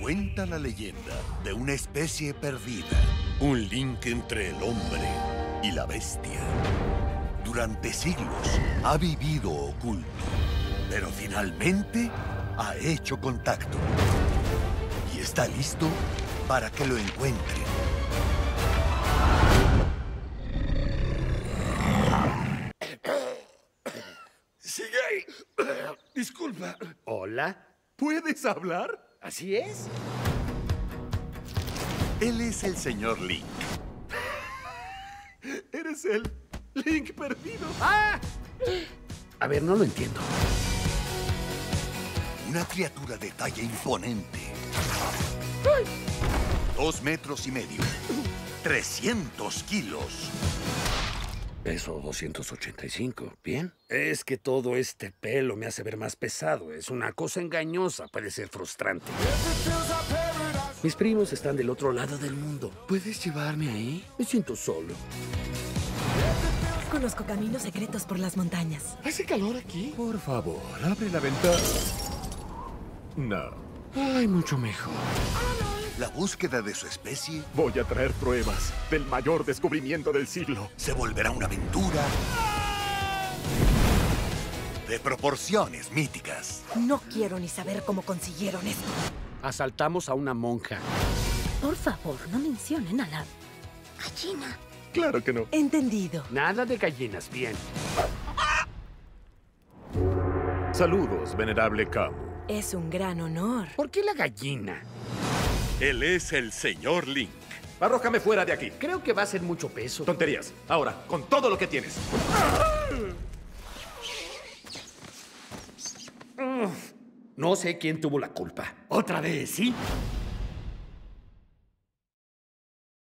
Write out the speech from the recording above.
Cuenta la leyenda de una especie perdida, un link entre el hombre y la bestia. Durante siglos ha vivido oculto, pero finalmente ha hecho contacto y está listo para que lo encuentren. ¡Sigue ahí! Disculpa. ¿Hola? ¿Puedes hablar? ¿Así es? Él es el señor Link. Eres el Link perdido. ¡Ah! A ver, no lo entiendo. Una criatura de talla imponente. 2,5 metros. 300 kilos. Peso 285. ¿Bien? Es que todo este pelo me hace ver más pesado. Es una cosa engañosa. Puede ser frustrante. Mis primos están del otro lado del mundo. ¿Puedes llevarme ahí? Me siento solo. Conozco caminos secretos por las montañas. ¿Hace calor aquí? Por favor, abre la ventana. No. Ay, mucho mejor. La búsqueda de su especie Voy a traer pruebas del mayor descubrimiento del siglo. se volverá una aventura de proporciones míticas. No quiero ni saber cómo consiguieron esto. Asaltamos a una monja. Por favor, no mencionen a la gallina. Claro que no. Entendido. Nada de gallinas. Bien. Saludos, venerable Camu. Es un gran honor. ¿Por qué la gallina? Él es el señor Link. Arrójame fuera de aquí. Creo que va a ser mucho peso. Tonterías. Ahora, con todo lo que tienes. No sé quién tuvo la culpa. ¿Otra vez, sí?